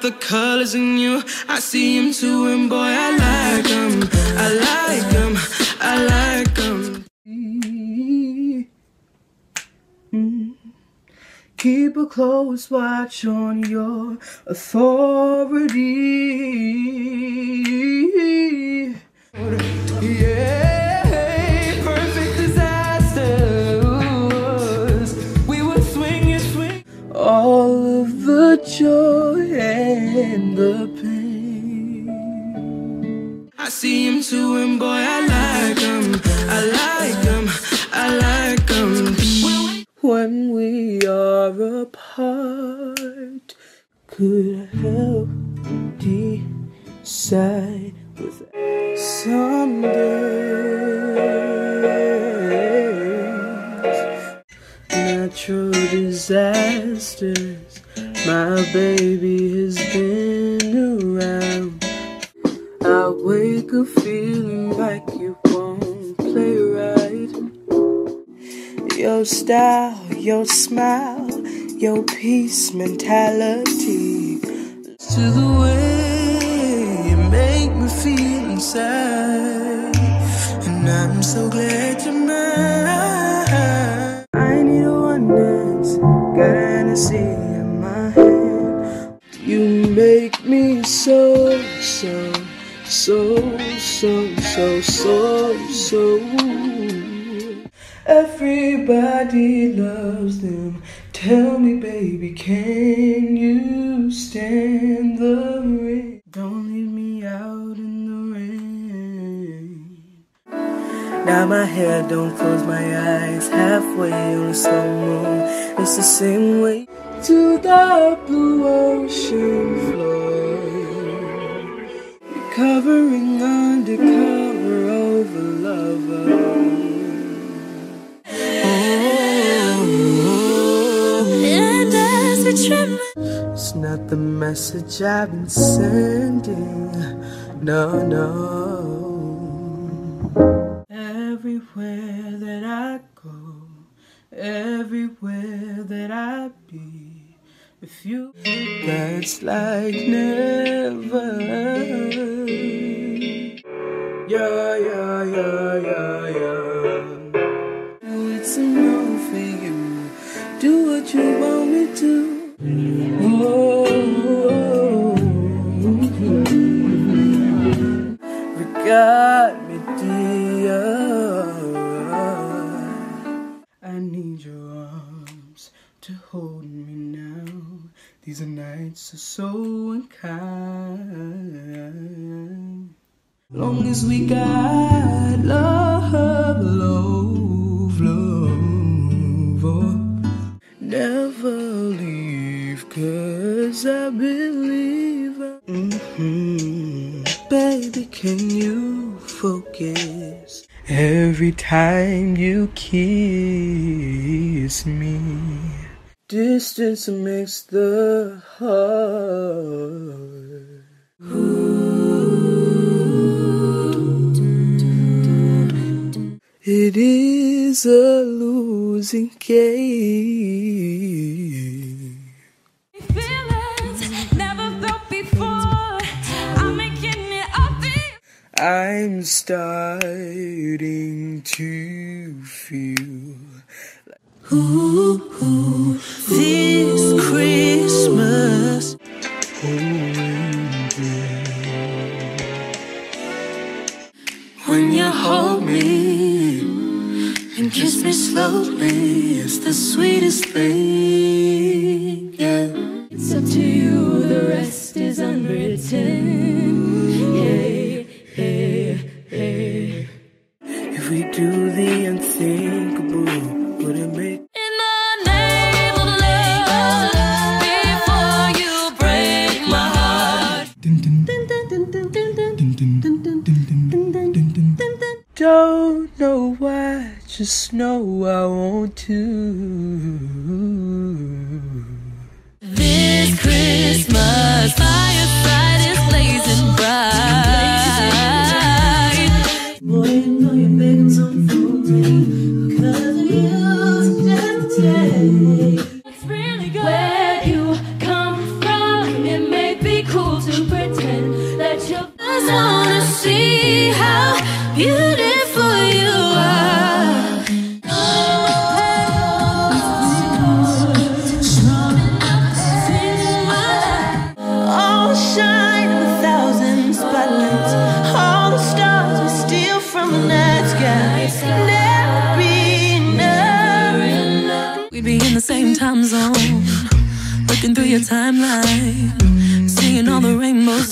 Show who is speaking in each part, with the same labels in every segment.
Speaker 1: the colors in you. I see him too, and boy, I like him. I like him. I like him. Keep a close watch on your authority. Yeah, perfect disasters. We would swing and swing. All of the joy and the pain. I see him too, and boy, I like him. I like him. I like him. When we are apart, could help decide with some days. Natural disasters, my baby has been around. I wake up feeling like you won't play right. Your style, your smile, your peace mentality, to the way you make me feel inside. And I'm so glad you're mine. I need a one dance, got Hennessy in my hand. You make me so everybody loves them. Tell me, baby, can you stand the rain? Don't leave me out in the rain. Now my head, don't close my eyes. Halfway on a slow moon, it's the same way to the blue ocean floor. Recovering undercover over lover. It's not the message I've been sending, no, no. Everywhere that I go, everywhere that I be, with you, that's like never. Yeah. It's a no for you. Do what you want me to. Regard me, dear. I need your arms to hold me now. These are nights are so unkind. Long as we got love, never leave, 'cause I believe. Baby, can you focus every time you kiss me? Distance makes the heart. It is a losing game. Feelings never felt before. I'm making it obvious. I'm starting to feel like this Christmas. When you hold me and kiss me slowly, it's the sweetest thing, yeah. It's up to you, the rest is unwritten, yeah. If we do the unthinkable, would it make? In the name of love, before you break my heart. Don't know why, just know I want to. This Christmas, fireside is blazing bright. Boy, you know you're begging something for me, 'cause of you today. It's really good where you come from. It may be beautiful you are. All shine in 1,000 spotlights. All the stars we steal from the night sky. Never be enough.
Speaker 2: We'd be in the same time zone, looking through your timeline, seeing all the rainbows.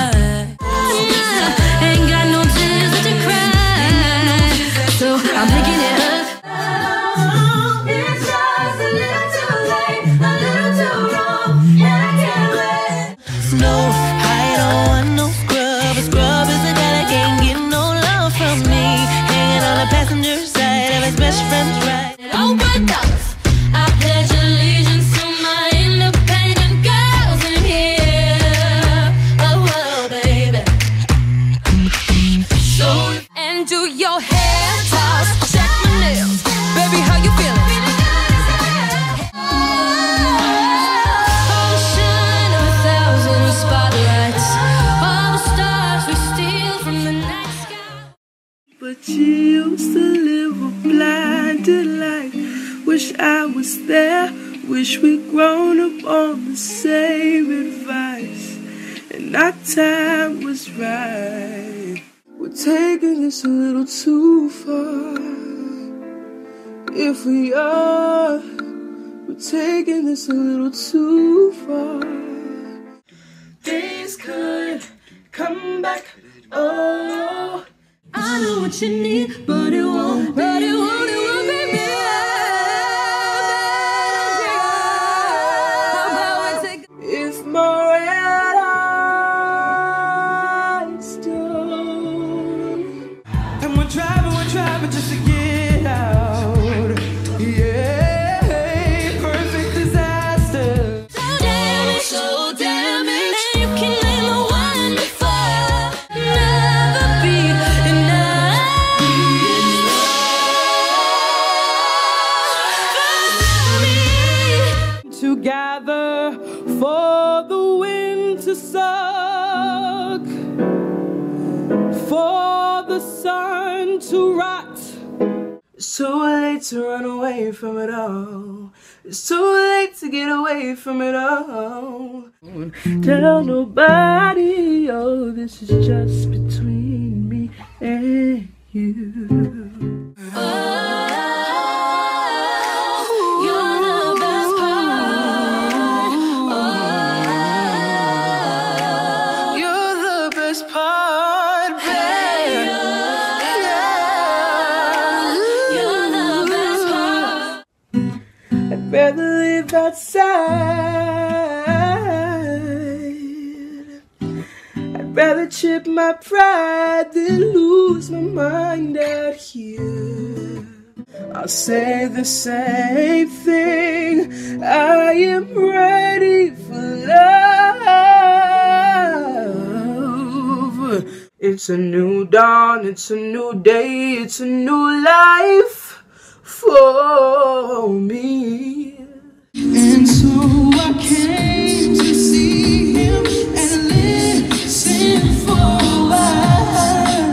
Speaker 2: Ain't got no tears to cry, so I'm picking it up.
Speaker 1: It's just a little too late, a little too wrong, and I can't wait.
Speaker 2: No, I don't want no scrub. A scrub is a guy that can't get no love from me, hanging on the passenger side of his best friend's ride.
Speaker 1: Overdose. I pledge allegiance to my independent girls in here. Oh, oh, baby. So, and do your hair toss, check my nails. Baby, how you feeling? Oh, shine of 1,000 spotlights. All the stars we steal from the night sky.
Speaker 3: But you used to live a blinded life. Wish I was there. Wish we'd grown up on the same advice, and our time was right. We're taking this a little too far. If we are, we're taking this a little too far. Things could come back. Oh,
Speaker 1: I know what you need, but it won't, but it won't be me.
Speaker 3: if my red eyes don't. And we're driving just to get out. Yeah, perfect disaster.
Speaker 1: So damaged, and you can name a wonderful. Never be enough.
Speaker 3: Together for the wind to suck, for the sun to rot. It's too late to run away from it all. It's too late to get away from it all. Tell nobody, oh, this is just between me and you. I'd rather live outside. I'd rather chip my pride than lose my mind out here. I'll say the same thing. I am ready for love. It's a new dawn, it's a new day, it's a new life for me. And so I came to see him and listen for a while.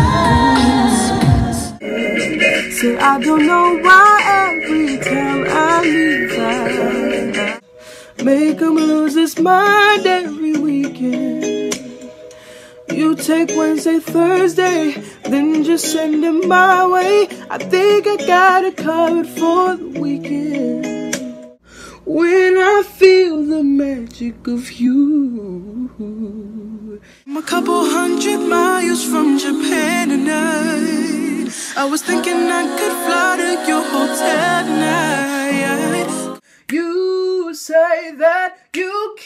Speaker 3: Say I don't know why every time I leave I make him lose his mind every weekend. You take Wednesday, Thursday, then just send him my way. I think I got it covered for the weekend. When I feel the magic of you. I'm a couple 100 miles from Japan tonight. I was thinking I could fly to your hotel tonight. You say that you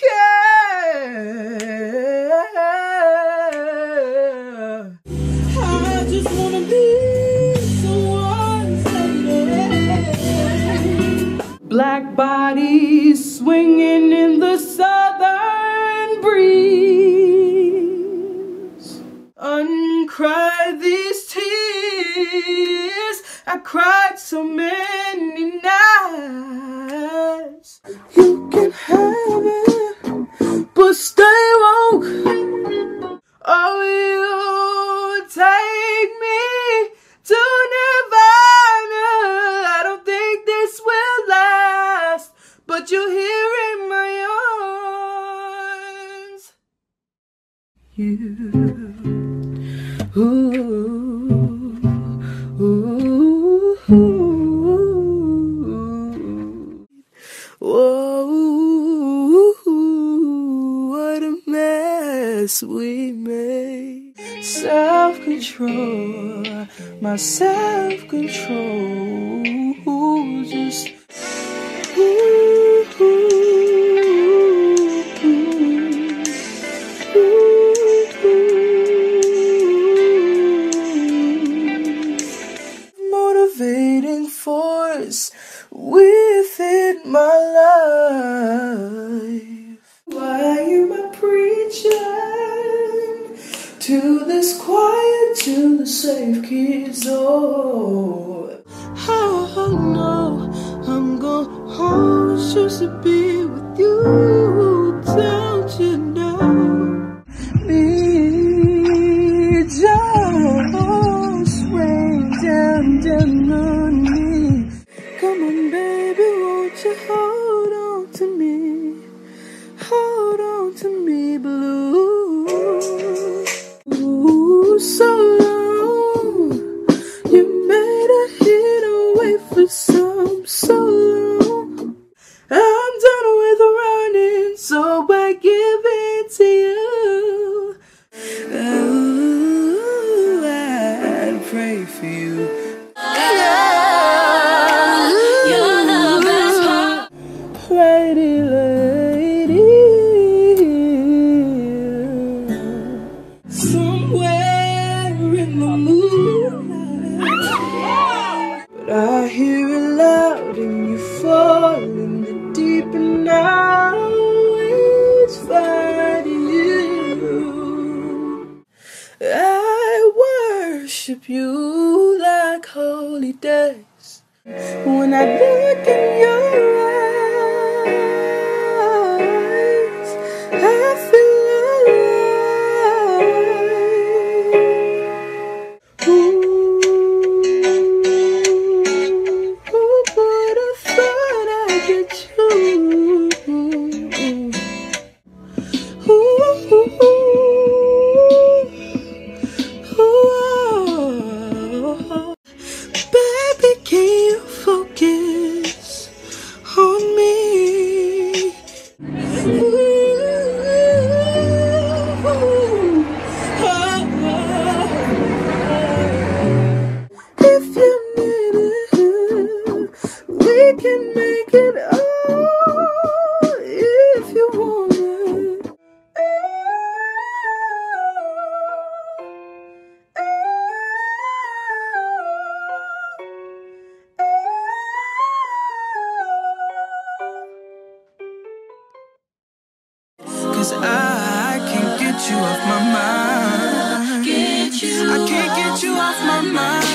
Speaker 3: care. I just wanna be someone's lady. Black bodies swinging in the southern breeze. Uncry these tears. I cried so many nights. You can have it, but stay woke. Oh, you take me you. Ooh, ooh, ooh. Whoa, what a mess we made. Self-control, my self-control, just motivating force within my life. Why you my preacher to this quiet, to the safe key zone? Oh no, I'm going home just to be with you. Don't you know? Me just rain down on me. Come on, baby, won't you hold on to me? Hold on to me, blue. Ooh, so long. You made a hit away for some so long. I'm done with running, so I give it to you. Ooh, I'd pray for you.
Speaker 2: You're the best part.
Speaker 3: Pretty lady, somewhere in the moonlight, but I hear it loud and you fall in the deep, and now it's finding you. I worship you like holy days. When I look in your eyes, I feel alive. Ooh, who would have thought I'd get you? Ooh, ooh, baby, can you focus on me? If you need it, we can make it all if you want it. Cause I can't get you off my mind. I can't get you off my mind.